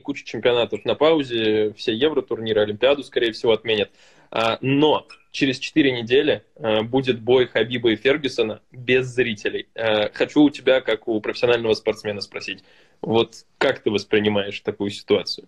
куча чемпионатов на паузе, все Евротурниры, Олимпиаду, скорее всего, отменят. Но через 4 недели будет бой Хабиба и Фергюсона без зрителей. Хочу у тебя, как у профессионального спортсмена, спросить, вот как ты воспринимаешь такую ситуацию?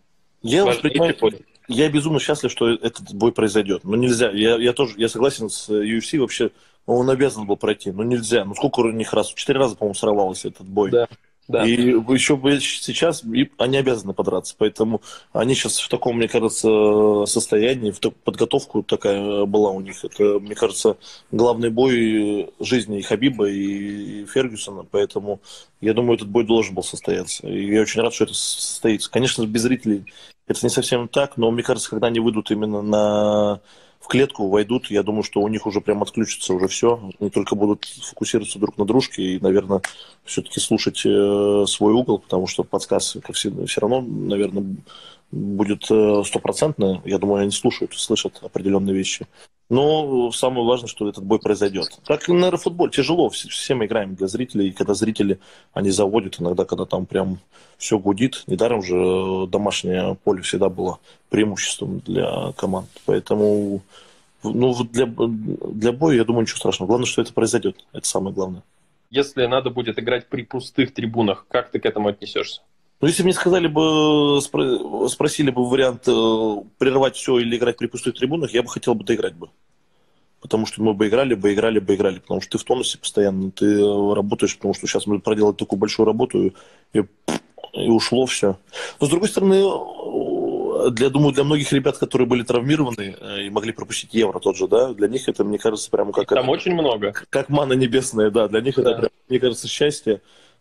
Я безумно счастлив, что этот бой произойдет. Но нельзя. Я согласен с UFC вообще. Он обязан был пройти. Но нельзя. Ну сколько у них раз? 4 раза, по-моему, сорвался этот бой. Да. Да. И еще сейчас они обязаны подраться. Поэтому они сейчас в таком, мне кажется, состоянии, подготовку такая была у них. Это, мне кажется, главный бой жизни и Хабиба, и Фергюсона. Поэтому я думаю, этот бой должен был состояться. И я очень рад, что это состоится. Конечно, без зрителей это не совсем так, но мне кажется, когда они выйдут именно в клетку, войдут, я думаю, что у них уже прям отключится уже все. Они только будут фокусироваться друг на дружке и, наверное, все-таки слушать свой угол, потому что подсказ все равно, наверное, будет стопроцентно. Я думаю, они слушают, слышат определенные вещи. Но самое важное, что этот бой произойдет. Как, наверное, футбол. Тяжело. Все мы играем для зрителей. И когда зрители, они заводят иногда, когда там прям все гудит. Недаром же домашнее поле всегда было преимуществом для команд. Поэтому для боя, я думаю, ничего страшного. Главное, что это произойдет. Это самое главное. Если надо будет играть при пустых трибунах, как ты к этому отнесешься? Ну, если мне сказали бы, спросили бы вариант прервать все или играть при пустых трибунах, я бы хотел бы доиграть бы. Потому что мы бы играли. Потому что ты в тонусе постоянно, ты работаешь, потому что сейчас мы проделали такую большую работу, и ушло все. Но, с другой стороны, думаю, для многих ребят, которые были травмированы и могли пропустить Евро тот же, да, для них это, мне кажется, прямо как... Там очень много. Как манна небесная, да, для них это, прям, мне кажется, счастье.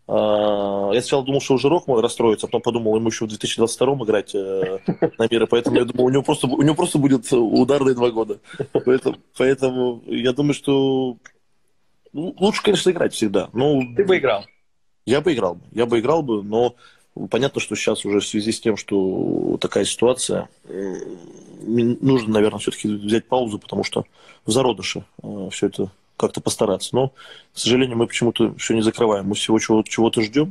Я сначала думал, что уже Рок мой расстроится, а потом подумал, ему еще в 2022 играть на мира, поэтому я думаю, у него просто будет ударные 2 года. Поэтому я думаю, что лучше, конечно, играть всегда. Но ты бы играл? Я бы играл бы, но понятно, что сейчас уже в связи с тем, что такая ситуация, нужно, наверное, все-таки взять паузу, потому что в зародыше все это как-то постараться. Но, к сожалению, мы почему-то еще не закрываем. Мы всего чего-то ждем.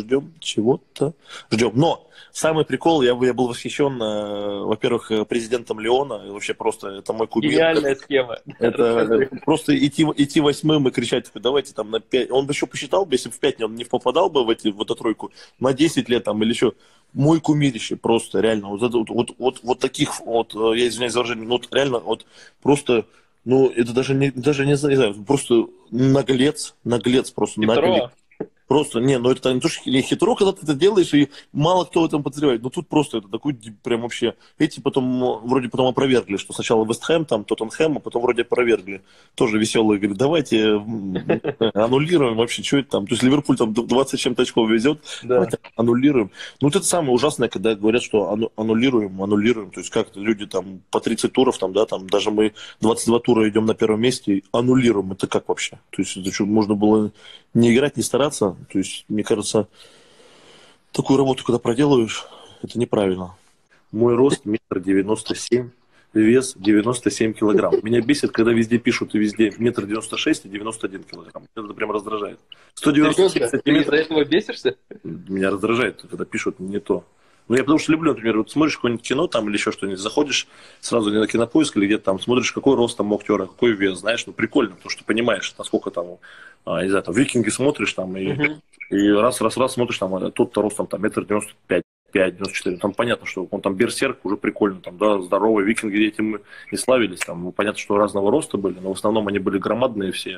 Но самый прикол, я был восхищен, во-первых, президентом Леона. И вообще просто это мой кумир. Гениальная схема. Это просто идти 8-м и кричать, давайте там на 5. Он бы еще посчитал, если бы в 5 он не попадал бы в эту тройку, на 10 лет там или еще. Мой кумирище просто, реально. Вот таких, я извиняюсь за выражение, реально, просто... Ну, это даже не знаю, просто наглец, просто наглец. Просто, это не то, что не хитро, когда ты это делаешь, и мало кто в этом подозревает. Но тут просто это такой прям вообще... Эти вроде потом опровергли, что сначала Вест Хэм, там Тоттенхэм, а потом вроде опровергли. Тоже веселые, говорят, давайте аннулируем вообще, что это там. То есть Ливерпуль там 20 с чем-то очков везет, давайте аннулируем. Ну, вот это самое ужасное, когда говорят, что аннулируем. То есть как люди там по 30 туров, там, да, там даже мы 22 тура идем на первом месте, аннулируем. Это как вообще? То есть это что, можно было не играть, не стараться? То есть, мне кажется, такую работу, когда проделываешь, это неправильно. Мой рост 1,97 м, вес 97 килограмм. Меня бесит, когда везде пишут и везде 1,96 м и 91 килограмм. Это прям раздражает. 190 сантиметров. Ты из-за этого бесишься? Меня раздражает, когда пишут не то. Ну, я потому что люблю, например, вот смотришь какое-нибудь кино там или еще что-нибудь, заходишь сразу на Кинопоиск или где-то там, смотришь, какой рост там у актера, какой вес, знаешь, прикольно, потому что понимаешь, насколько там, не знаю, там, Викинги смотришь там, и раз смотришь, там, тот-то рост там 1,95 м, 5,94. Там понятно, что он там берсерк, уже прикольно, там, да, здоровые викинги этим и славились, там, понятно, что разного роста были, но в основном они были громадные все,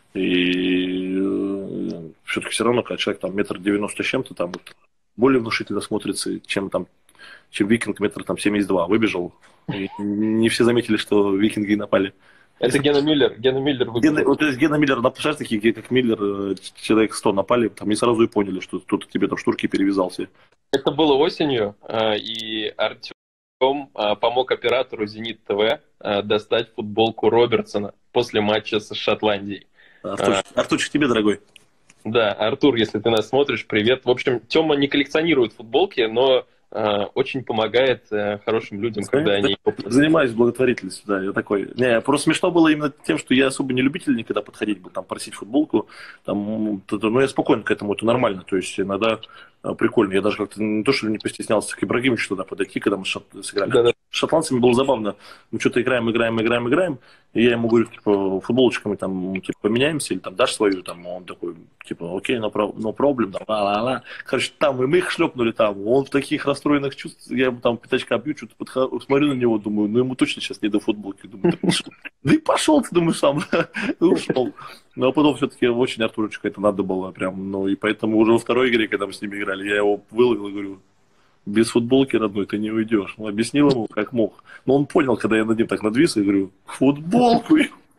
и все-таки все равно, когда человек там 1,90 м с чем-то, там, более внушительно смотрится, чем викинг 1,72 м выбежал. И не все заметили, что викинги напали. Это Гена Миллер. Гена Миллер, напишешь такие, как Миллер, человек 100 напали, там не сразу и поняли, что кто-то тебе там штурки перевязался. Это было осенью, и Артем помог оператору «Зенит ТВ» достать футболку Робертсона после матча с Шотландией. Артурчик, тебе, дорогой. Да, Артур, если ты нас смотришь, привет. В общем, Тёма не коллекционирует футболки, но очень помогает хорошим людям, когда они... Занимаюсь благотворительностью, да, я такой. Не, просто смешно было именно тем, что я особо не любитель никогда подходить был, там, просить футболку, там, ну, я спокойно к этому, это нормально, то есть иногда прикольно, я даже как-то не то, что не постеснялся к Ибрагимовичу туда подойти, когда мы сыграли. Да-да. С шотландцами было забавно, мы что-то играем, и я ему говорю, типа, футболочками там, типа, поменяемся, или там дашь свою, там, он такой, типа, окей, no problem, там, ла-ла-ла. Короче, там, и мы их шлепнули там, он в таких расстроенных чувствах, я ему там пятачка бью, что-то смотрю на него, думаю, ну, ему точно сейчас не до футболки, думаю, да и пошел ты, думаю, сам, и ушел. Но потом все-таки очень Артурочка это надо было прям, ну, и поэтому уже во второй игре, когда мы с ними играли, я его выловил и говорю, без футболки, родной, ты не уйдешь. Он объяснил ему, как мог. Но он понял, когда я над ним так надвис, и говорю, футболку.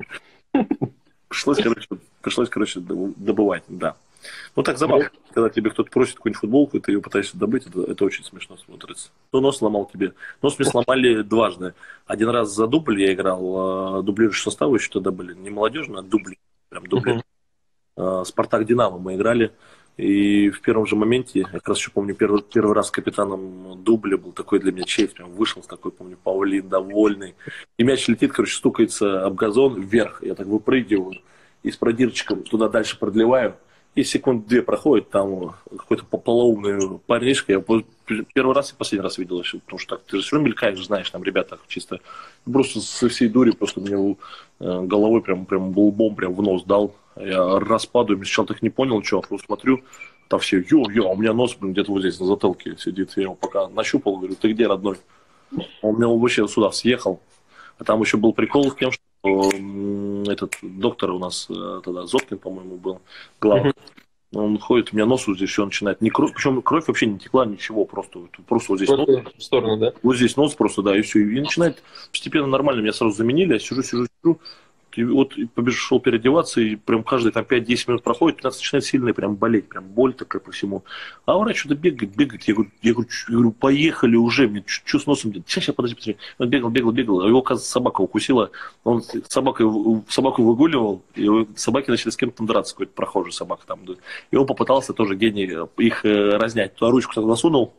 Пришлось, короче, добывать, да. Ну так забавно, когда тебе кто-то просит какую-нибудь футболку, и ты ее пытаешься добыть, это очень смешно смотрится. Кто нос сломал тебе? Нос мне сломали дважды. Один раз за дубль я играл, дублирующие составы еще тогда были, не молодежные, а дубли. Прям дубли. Спартак-Динамо мы играли. И в первом же моменте, я как раз еще помню, первый раз капитаном дубля был такой для меня честь, прям вышел такой, помню, Паулин довольный. И мяч летит, короче, стукается об газон вверх, я так выпрыгиваю, и с продирчиком туда дальше продлеваю, и секунд 2 проходит, там какой-то полоумный парнишка, я первый раз и последний раз видел еще, потому что так, ты же все равно мелькаешь, знаешь, там ребята чисто, просто со всей дури просто мне головой прям лбом прям в нос дал. Я распадаю, сначала так не понял, что, просто смотрю, там все, а у меня нос, где-то вот здесь на затылке сидит. Я его пока нащупал, говорю, ты где, родной? Он меня вообще сюда съехал. А там еще был прикол с тем, что этот доктор у нас тогда, Зоткин, по-моему, был, главный. Он ходит, у меня нос вот здесь все начинает. Не кровь, причем кровь вообще не текла, ничего, просто вот здесь нос. В сторону, да? Вот здесь нос просто, да, и все. И начинает постепенно нормально, меня сразу заменили, я сижу. И вот шел переодеваться, и прям каждые там 5-10 минут проходит, у нас начинает сильно прям болеть, прям боль такая по всему. А врач что-то бегает. Я говорю, поехали уже, мне что с носом делать? Сейчас, подожди. Он бегал, а его, оказывается, собака укусила, он собаку выгуливал, и собаки начали с кем-то драться, какой-то прохожий собака там. И он попытался тоже, гений, их разнять. Туда ручку так засунул,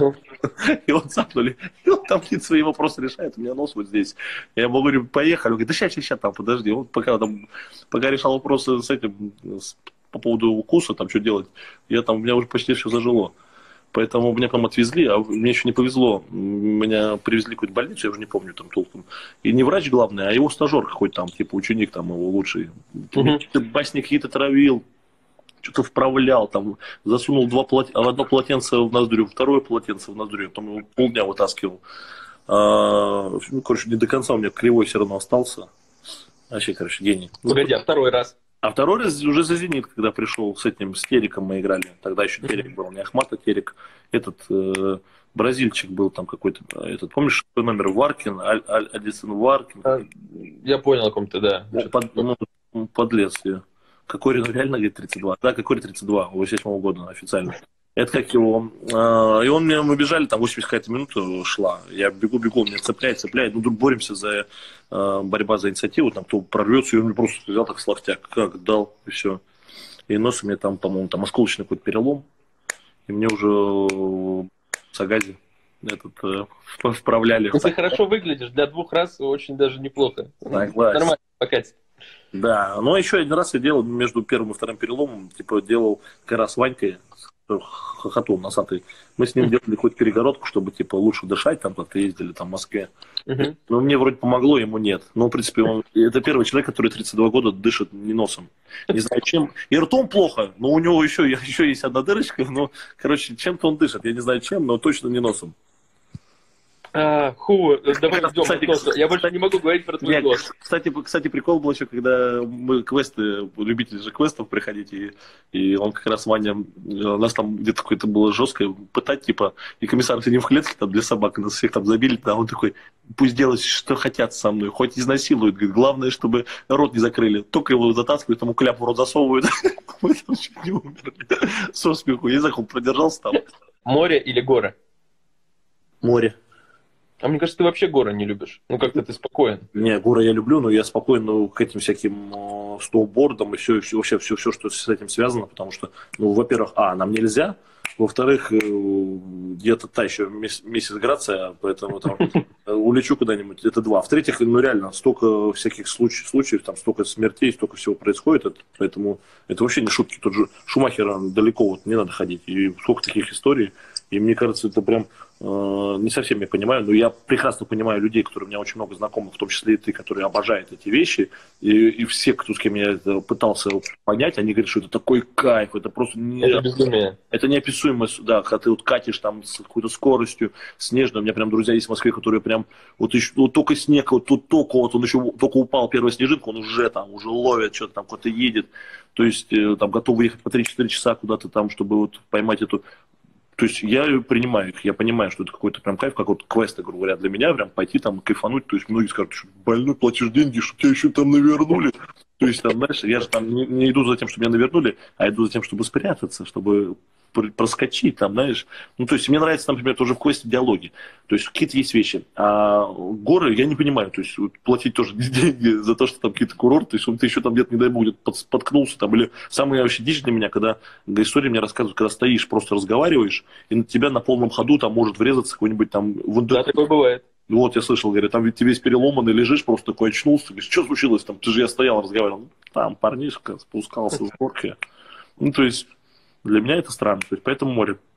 и он цапнули, и он там какие-то свои вопросы решает, у меня нос вот здесь. Я ему говорю, поехали, он говорит, да сейчас там, подожди. Он пока решал вопросы с этим, по поводу укуса, там что делать, у меня уже почти все зажило. Поэтому меня там отвезли, а мне еще не повезло. Меня привезли в какую-то больницу, я уже не помню там толком. И не врач главный, а его стажер какой-то там, типа ученик там его лучший. Басни какие-то травил, что-то вправлял, там, засунул одно полотенце в ноздрю, второе полотенце в ноздрю, потом его полдня вытаскивал. Короче, не до конца у меня кривой все равно остался. Вообще, короче, гений. Погоди, а второй раз? А второй раз уже за «Зенит», когда пришел с Териком мы играли. Тогда еще Терек был, не Ахмат, а Терек. Этот бразильчик был там какой-то. Помнишь, какой номер? Варкин, Адисон Варкин. Я понял, о ком ты, да. Подлец. Какой реально, говорит, 32? Да, какой 32, 87 года официально. Это как его... И мы бежали, там 80 какая-то минута шла. Я бегу, он меня цепляет. Ну, вдруг боремся за борьба за инициативу, там кто прорвется, и он мне просто взял так с локтя, как дал, и все. И нос у меня там, по-моему, там осколочный какой-то перелом. И мне уже в Сагазе вправляли. Ты хорошо выглядишь, для 2 раз очень даже неплохо. Согласен. Нормально покатит. Да, но еще один раз я делал между первым и вторым переломом, делал как раз с Ванькой, хохотун носатый. Мы с ним делали хоть перегородку, чтобы лучше дышать, там как-то ездили там в Москве. Но мне вроде помогло, ему нет. Но, в принципе, это первый человек, который 32 года дышит не носом. Не знаю чем. И ртом плохо, но у него еще есть одна дырочка. Но, короче, чем-то он дышит. Я не знаю чем, но точно не носом. Давай ждем. Я больше не могу говорить про твой голос. Кстати, прикол был еще, когда мы квесты, любители же квестов приходить, и он как раз, Ваня, у нас там где-то какое-то было жесткое пытать, и комиссар сидим в клетке там для собак, нас всех там забили, он такой, пусть делают, что хотят со мной, хоть изнасилуют, говорит, главное, чтобы рот не закрыли, только его затаскивают, ему кляп в рот засовывают, мы там чуть не умерли, со смеху, я не знаю, он продержался там. Море или горы? Море. А мне кажется, ты вообще горы не любишь. Ну, как-то ты спокоен. Не, горы я люблю, но я спокоен к этим всяким сноубордам и вообще все, что с этим связано, потому что, во-первых, нам нельзя, Во-вторых, где-то та еще миссис Грация, поэтому там улечу куда-нибудь, это два. В-третьих, ну реально, столько всяких случаев, там столько смертей, столько всего происходит, поэтому это вообще не шутки. Тот же Шумахера далеко вот не надо ходить, и сколько таких историй, и мне кажется, это прям не совсем я понимаю, но я прекрасно понимаю людей, которые у меня очень много знакомых, в том числе и ты, которые обожают эти вещи, и все, кто с кем я это пытался понять, они говорят, что это такой кайф, это просто не... Это безумие. Это неописуемо, да, когда ты вот катишь там с какой-то скоростью снежной. У меня прям друзья есть в Москве, которые прям вот, еще, вот только снег, вот тут только вот он еще только упал первая снежинка, он уже там, уже ловит, что-то там куда-то едет. То есть там готов ехать по 3-4 часа куда-то там, чтобы вот поймать эту... То есть я принимаю их, я понимаю, что это какой-то прям кайф, как вот квесты, грубо говоря, для меня, прям пойти там кайфануть. То есть многие скажут, что больной, платишь деньги, что тебя еще там навернули. То есть там, знаешь, я же там не иду за тем, чтобы меня навернули, а иду за тем, чтобы спрятаться, чтобы проскочить там, знаешь. Ну, то есть мне нравится, например, тоже в квесте диалоги. То есть какие-то есть вещи. А горы я не понимаю. То есть вот, платить тоже деньги за то, что там какие-то курорты, если ты еще там где-то, не дай бог, где-то споткнулся там. Или самая вообще дичь для меня, когда история мне рассказывают, когда стоишь, просто разговариваешь, и на тебя на полном ходу там может врезаться какой-нибудь там Да, такое бывает. Вот, я слышал, говорят, там ведь ты весь переломанный лежишь, просто такой очнулся, говоришь, что случилось там, ты же я стоял, разговаривал. Ну, там парнишка спускался с горки. Ну, то есть, для меня это странно, то есть, поэтому море.